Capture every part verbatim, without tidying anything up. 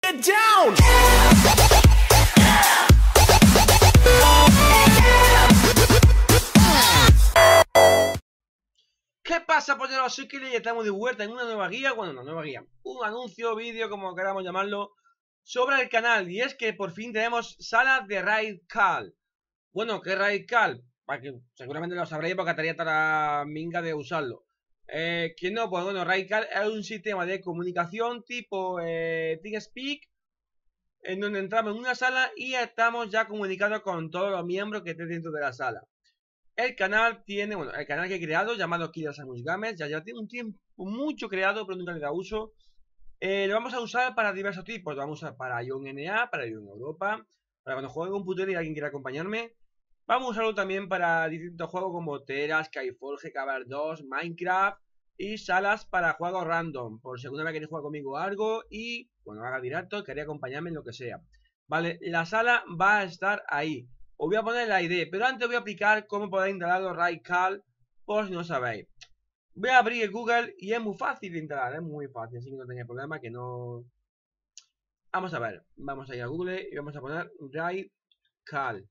Get down. ¿Qué pasa, polleros? Soy Kili y estamos de vuelta en una nueva guía, bueno, una nueva guía, un anuncio, vídeo, como queramos llamarlo, sobre el canal. Y es que por fin tenemos sala de Raid Call. Bueno, ¿qué es Raid Call? Para que seguramente lo sabréis porque estaría toda la minga de usarlo. Eh, que no, pues bueno, Raid Call es un sistema de comunicación tipo eh, TeamSpeak, en donde entramos en una sala y estamos ya comunicados con todos los miembros que estén dentro de la sala. El canal tiene, bueno, el canal que he creado llamado Killer Samus Games, ya, ya tiene un tiempo mucho creado, pero nunca le da uso. Eh, lo vamos a usar para diversos tipos, lo vamos a usar para Ion N A, para Ion Europa, para cuando juegue computador y alguien quiera acompañarme. Vamos a usarlo también para distintos juegos como Tera, Skyforge, Cabar dos, Minecraft y salas para juegos random. Por segunda vez queréis jugar conmigo algo y cuando haga directo queréis acompañarme en lo que sea. Vale, la sala va a estar ahí. Os voy a poner la I D, pero antes voy a explicar cómo podéis instalarlo Raid Call, por si no sabéis. Voy a abrir el Google y es muy fácil de instalar, es muy fácil, así que no tengáis problema, que no... Vamos a ver, vamos a ir a Google y vamos a poner Raid Call.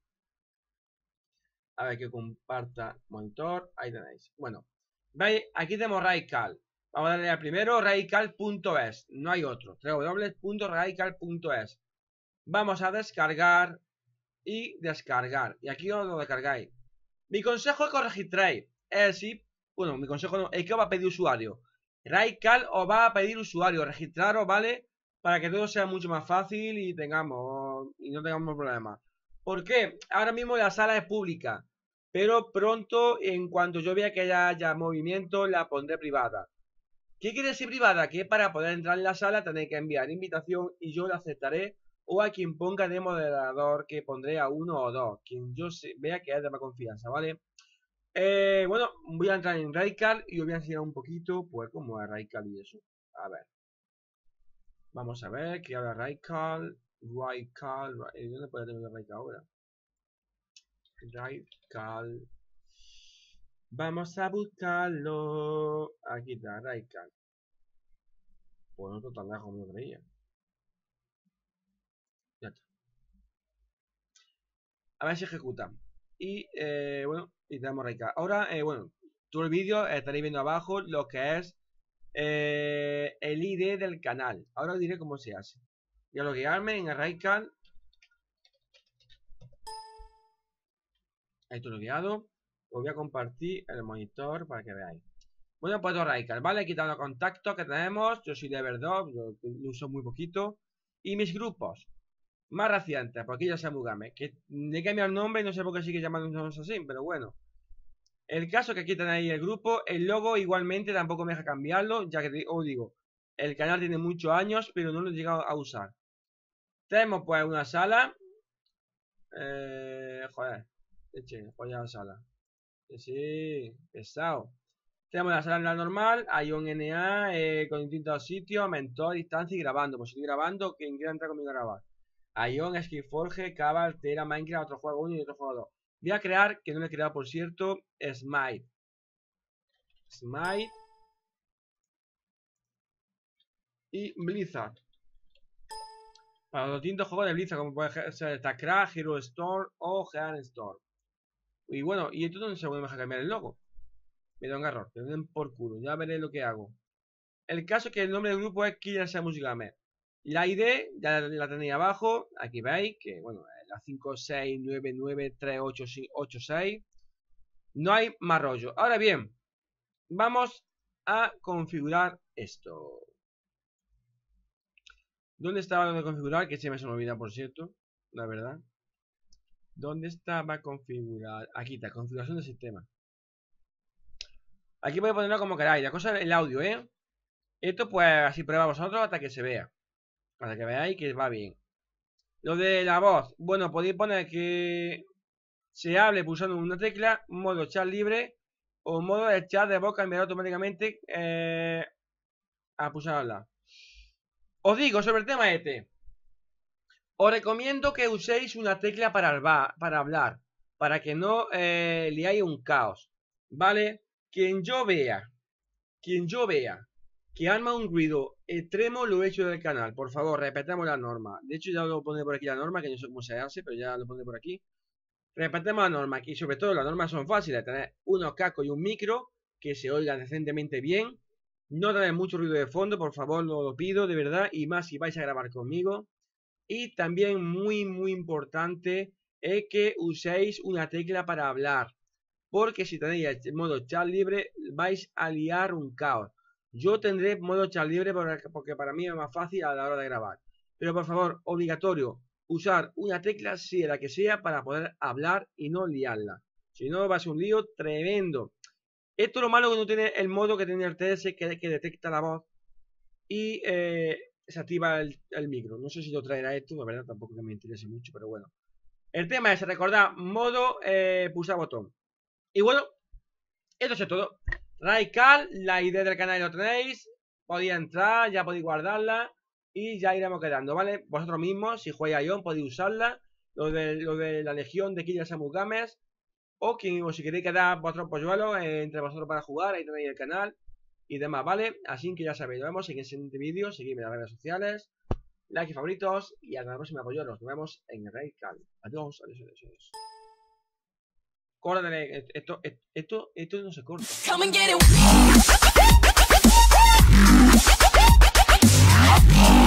A ver, que comparta monitor, ahí tenéis. Bueno, veis, aquí tenemos Raid Call. Vamos a darle al primero, raid call punto es, no hay otro, w w w punto raid call punto es. Vamos a descargar y descargar, y aquí os lo descargáis. Mi consejo es que os registréis, es decir, bueno, mi consejo no, es que os va a pedir usuario. Raid Call os va a pedir usuario, registraros, ¿vale? Para que todo sea mucho más fácil y tengamos, y no tengamos problemas. ¿Por qué? Ahora mismo la sala es pública, pero pronto, en cuanto yo vea que haya, haya movimiento, la pondré privada. ¿Qué quiere decir privada? Que para poder entrar en la sala tenéis que enviar invitación y yo la aceptaré, o a quien ponga de moderador, que pondré a uno o dos, quien yo se, vea que es de más confianza, ¿vale? Eh, bueno, voy a entrar en Raid Call y os voy a enseñar un poquito, pues, cómo es Raid Call y eso. A ver. Vamos a ver, que ahora Raid Call, Raid Call, ¿dónde puede tener Raid Call ahora? Raid Call. Vamos a buscarlo. Aquí está, Raid Call. Pues no está tan lejos como yo creía. Ya está. A ver si ejecuta. Y, eh, bueno, y tenemos Raid Call. Ahora, eh, bueno, todo el vídeo estaréis viendo abajo lo que es eh, el I D del canal. Ahora os diré cómo se hace. Voy a loguearme en Raid Call. Ahí estoy logueado. Os voy a compartir el monitor para que veáis. Bueno, pues Raid Call, ¿vale? Quitando los contactos que tenemos. Yo soy de Verdog, yo lo uso muy poquito. Y mis grupos más recientes, porque ya se Game, que le cambia el nombre y no sé por qué sigue llamándonos así, pero bueno. El caso que aquí tenéis el grupo, el logo igualmente tampoco me deja cambiarlo, ya que os digo, el canal tiene muchos años, pero no lo he llegado a usar. Tenemos pues una sala. Eh, joder, eche, joder la sala. Sí, pesado. Tenemos la sala normal, Ion N A, eh, con distintos sitios, mentor, distancia y grabando. Pues estoy grabando, quien quiera entrar conmigo a grabar. Ion, Skyforge, Cabal, Tera, Minecraft, otro juego uno y otro juego dos. Voy a crear, que no le he creado por cierto, Smite. Smite. Y Blizzard. Para los distintos juegos de Blizzard, como puede ser StarCraft, Hero Storm o Gear Storm. Y bueno, y esto no se puede dejar cambiar el logo. Me da un error, que me den por culo, ya veré lo que hago. El caso es que el nombre del grupo es Killer Samus Games. La I D ya la tenéis abajo, aquí veis que bueno, la cinco seis nueve nueve tres ocho ocho seis. No hay más rollo. Ahora bien, vamos a configurar esto. ¿Dónde estaba lo de configurar? Que se me olvida, por cierto, la verdad. ¿Dónde estaba configurar? Aquí está, configuración del sistema. Aquí podéis ponerlo como queráis. La cosa es el audio, ¿eh? Esto pues así prueba vosotros hasta que se vea. Hasta que veáis que va bien. Lo de la voz. Bueno, podéis poner que se hable pulsando una tecla, modo chat libre o modo de chat de voz cambiará automáticamente eh, a pulsar hablar. Os digo sobre el tema este. Os recomiendo que uséis una tecla para, alba, para hablar, para que no eh, liáis un caos, ¿vale? Quien yo vea, quien yo vea que arma un ruido extremo lo he hecho del canal. Por favor, respetemos la norma. De hecho, ya lo pondré por aquí la norma, que no sé cómo se hace, pero ya lo pondré por aquí. Respetemos la norma, y sobre todo las normas son fáciles. Tener unos cascos y un micro que se oigan decentemente bien. No tener mucho ruido de fondo, por favor, lo, lo pido, de verdad. Y más si vais a grabar conmigo. Y también muy, muy importante es que uséis una tecla para hablar. Porque si tenéis el modo chat libre, vais a liar un caos. Yo tendré modo chat libre porque para mí es más fácil a la hora de grabar. Pero por favor, obligatorio, usar una tecla, sea la que sea, para poder hablar y no liarla. Si no, va a ser un lío tremendo. Esto es lo malo que no tiene el modo que tiene el T S, que, que detecta la voz y eh, se activa el, el micro. No sé si lo traerá esto, la verdad tampoco que me interese mucho, pero bueno. El tema es recordar modo eh, pulsar botón. Y bueno, esto es todo. Raidcal, la idea del canal lo tenéis. Podéis entrar, ya podéis guardarla. Y ya iremos quedando, ¿vale? Vosotros mismos, si jugáis a Ion, podéis usarla. Lo de, lo de la legión de Killa Samus Games. O, quien, o si queréis quedar vosotros polluelos eh, entre vosotros para jugar, ahí tenéis el canal y demás, ¿vale? Así que ya sabéis, nos vemos en el siguiente vídeo. Seguidme en las redes sociales, like y favoritos. Y hasta la próxima, polluelos. Nos vemos en el Raidcal. Adiós, adiós, adiós, adiós. Córtale, esto, esto, esto, esto no se corta. Come and get it.